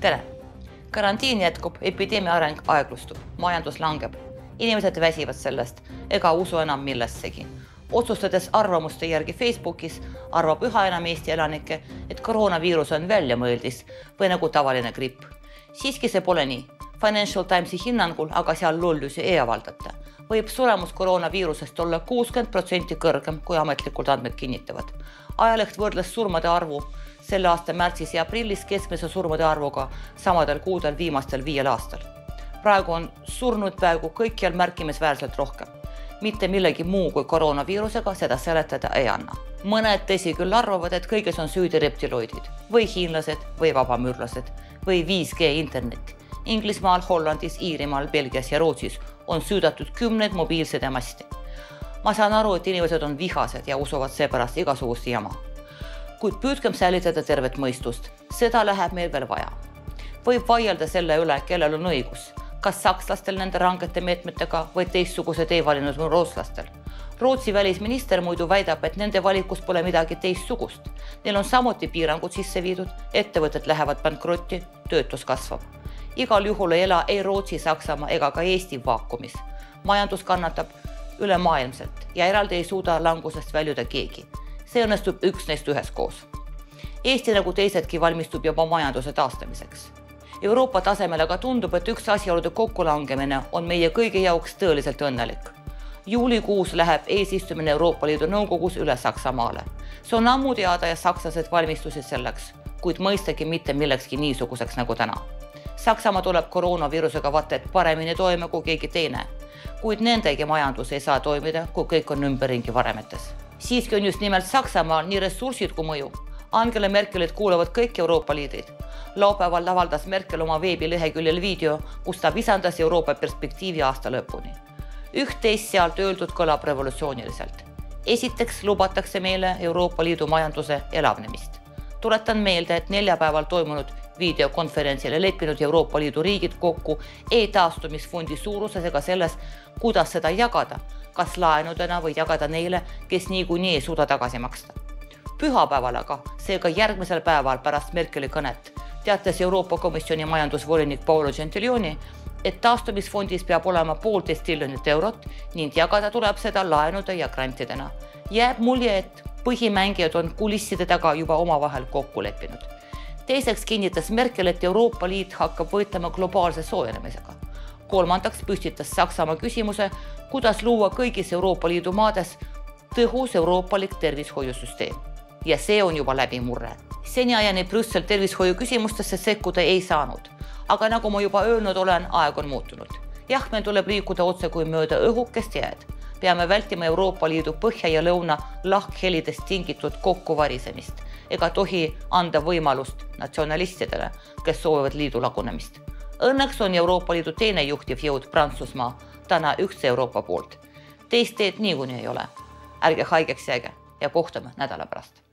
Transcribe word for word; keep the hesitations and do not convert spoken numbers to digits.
Tere! Karantiin jätkub, epideemia areng aeglustub, majandus langeb. Inimesed väsivad sellest ega usu enam millessegi. Otsustades arvamuste järgi Facebookis arvab üha enam Eesti elanikke, et koroonaviirus on väljamõeldis või nagu tavaline gripp. Siiski see pole nii. Financial Timesi hinnangul aga seal lollusi ei avaldata. Võib suremus koroonaviirusest olla kuuskümmend protsenti kõrgem, kui ametlikult andmed kinnitavad. Ajaleht võrdles surmade arvu selle aasta märtsis ja aprillis keskmise surmade arvuga samadel kuudel viimastel viiel aastal. Praegu on surnud peaaegu kõikjal märkimisväärselt rohkem. Mitte millegi muu kui koroonaviirusega seda seletada ei anna. Mõned tõsi küll arvavad, et kõiges on süüdi reptiloidid või hiinlased või vabamüürlased või viis G internet. Inglismaal, Hollandis, Iirimaal, Belgias ja Rootsis on süüdatud kümned mobiilsed ja masti. Ma saan aru, et inimesed on vihased ja usuvad seepärast igasugust jama. Kuid püüdkem säilitada tervet mõistust. Seda läheb meil veel vaja. Võib vaielda selle üle, kellel on õigus. Kas sakslastel nende rangete meetmetega või teistsuguse tee valinud rootslastel. Rootsi välisminister muidu väidab, et nende valikus pole midagi teistsugust. Neil on samuti piirangud sisse viidud, ettevõtted lähevad pankrotti, töötus kasvab. Igal juhul ei ela ei Rootsi, Saksamaa ega ka Eesti vaakumis. Majandus kannatab ülemaailmselt ja eraldi ei suuda langusest väljuda keegi. See õnnestub üks neist üheskoos. Eesti nagu teisedki valmistub juba majanduse taastamiseks. Euroopa tasemel aga tundub, et üks asjaolude kokkulangemine on meie kõigi jaoks tõeliselt õnnelik. Juulikuus läheb eesistumine Euroopa Liidu nõukogus üle Saksamaale. See on ammu teada ja sakslased valmistusid selleks, kuid mõistagi mitte millekski niisuguseks nagu täna. Saksamaa tuleb koroonaviirusega vaata et paremini toime kui keegi teine, kuid nendegi majandus ei saa toimida, kui kõik on ümberringi varemetes. Siiski on just nimelt Saksamaal nii ressursid kui mõju. Angela Merkelit kuulevad kõik Euroopa Liidid. Laupäeval avaldas Merkel oma veebileheküljel video, kus ta visandas Euroopa perspektiivi aasta lõpuni. Üht-teist sealt öeldud kõlab revolutsiooniliselt. Esiteks lubatakse meile Euroopa Liidu majanduse elavnemist. Tuletan meelde, et neljapäeval toimunud videokonverentsile leppinud Euroopa Liidu riigid kokku e-taastumisfondi suuruses ega selles, kuidas seda jagada, kas laenudena või jagada neile, kes niikuinii ei suuda tagasi maksta. Pühapäeval aga, seega järgmisel päeval pärast Merkeli kõnet, teatas Euroopa Komisjoni majandusvolinik Paolo Gentiloni, et taastumisfondis peab olema poolteist triljonit eurot ning jagada tuleb seda laenude ja grantidena. Jääb mulje, et põhimängijad on kulisside taga juba omavahel kokku leppinud. Teiseks kinnitas Merkel, et Euroopa Liit hakkab võitlema globaalse soojenemisega. Kolmandaks püstitas Saksamaa küsimuse, kuidas luua kõigis Euroopa Liidu maades tõhus euroopalik tervishoiusüsteem. Ja see on juba läbimurre. Seniajani Brüssel tervishoiu küsimustesse sekkuda ei saanud. Aga nagu ma juba öelnud olen, aeg on muutunud. Jah, meil tuleb liikuda otse kui mööda õhukest jääd. Peame vältima Euroopa Liidu põhja ja lõuna lahkhelidest tingitud kokkuvarisemist ega tohi anda võimalust natsionalistidele, kes soovivad liidu lagunemist. Õnneks on Euroopa Liidu teine juhtiv jõud Prantsusmaa täna ühtse Euroopa poolt. Teist teed niikuinii ei ole. Ärge haigeks jääge ja kohtume nädala pärast.